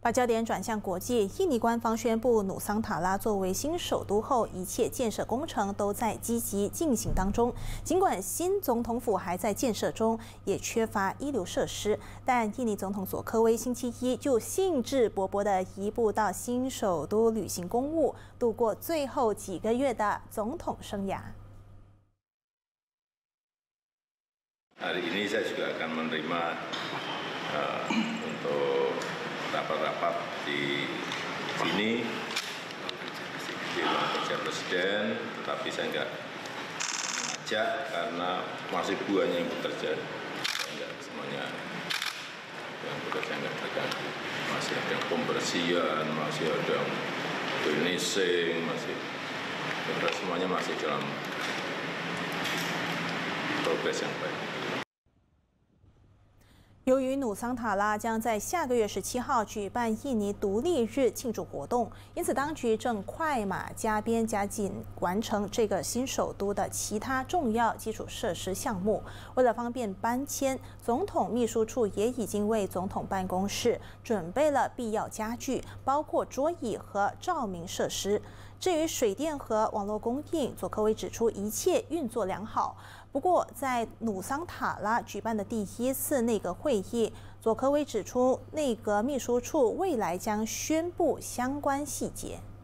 把焦点转向国际，印尼官方宣布，努桑塔拉作为新首都后，一切建设工程都在积极进行当中。尽管新总统府还在建设中，也缺乏一流设施，但印尼总统佐科威星期一就兴致勃勃地移步到新首都履行公务，度过最后几个月的总统生涯。 Hari ini saya juga akan menerima untuk rapat-rapat di sini di ruang kerja Presiden, tetapi saya nggak mengajak karena masih banyak yang bekerja, nggak semuanya yang bekerja nggak terganggu, masih ada yang pembersihan, masih ada yang finishing, masih semuanya masih dalam progres yang baik. 由于努桑塔拉将在下个月17号举办印尼独立日庆祝活动，因此当局正快马加鞭加紧完成这个新首都的其他重要基础设施项目。为了方便搬迁，总统秘书处也已经为总统办公室准备了必要家具，包括桌椅和照明设施。至于水电和网络供应，佐科威指出一切运作良好。 不过，在努桑塔拉举办的第1次内阁会议，佐科威指出，内阁秘书处未来将宣布相关细节。